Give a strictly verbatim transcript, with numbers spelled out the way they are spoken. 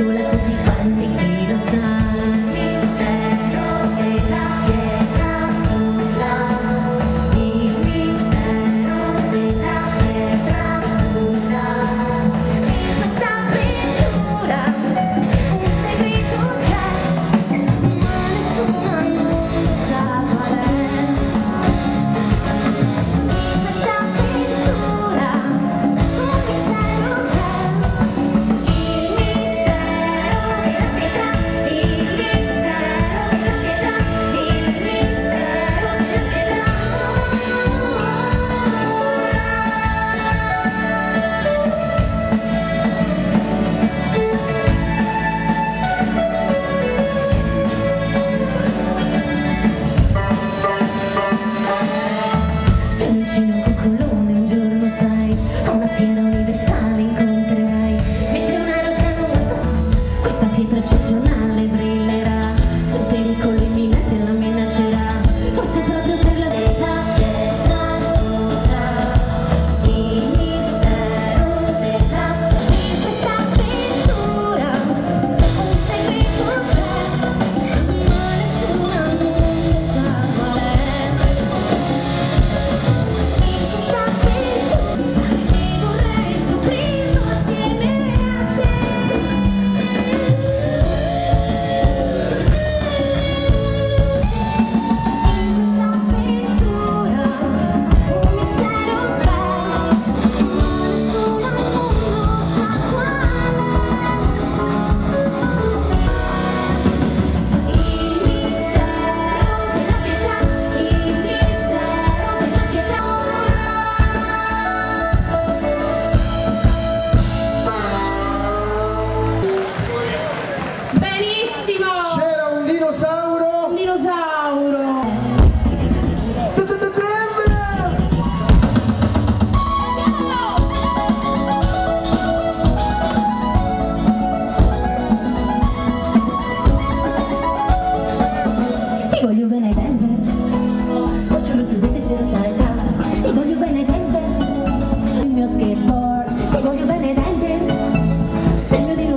regola tutti quanti, chi lo sa. Mistero della pietra azzurra, il mistero della pietra azzurra. In questa avventura un segreto c'è, ma nessuno al mondo sa qual è. In questa avventura un mistero c'è, il mistero della pietra, il mistero della pietra, il mistero della pietra azzurra. Se non vicino a un coccolone un giorno sai, a una fiera universale incontrerai, mentre un aeroplano molto s- questa pietra eccezionale brillerà, sul pericolo imminente la minaccerà, forse proprio per la della pietra azzurra, il mistero della pietra. In questa avventura un segreto c'è, ma nessuno al mondo sa qual è. In questa avventura vorrei scoprirlo assieme a te. In questa avventura un mistero c'è, ma nessuno al mondo sa qual è. Il mistero della pietra, il mistero della pietra. Benissimo! C'era un dinosauro. Un dinosauro! Ti voglio bene Denver, cucciolo tu vedi se lo sai tanto. Ti voglio bene Denver, il mio skateboard. Ti voglio bene Denver, segno di